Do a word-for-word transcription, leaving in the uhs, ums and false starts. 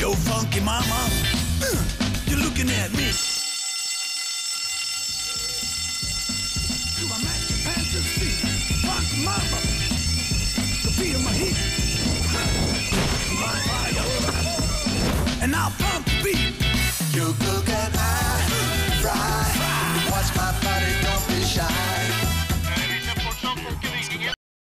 so funky, mama. Uh, you're looking at me. Do I match your pants and feet? Funky mama. The beat of my heat. My fire. And I'll pump the beat. You cook and I fry. Watch my body, don't be shy.